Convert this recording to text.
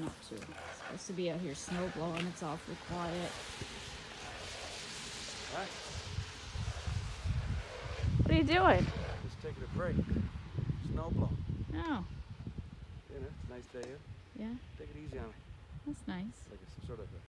up to? It's supposed to be out here snow blowing. It's awfully quiet. What? What are you doing? Just taking a break. Snow blowing. Oh, You know, it's a nice day here. yeah, Take it easy on me. that's nice. Like it's some sort of a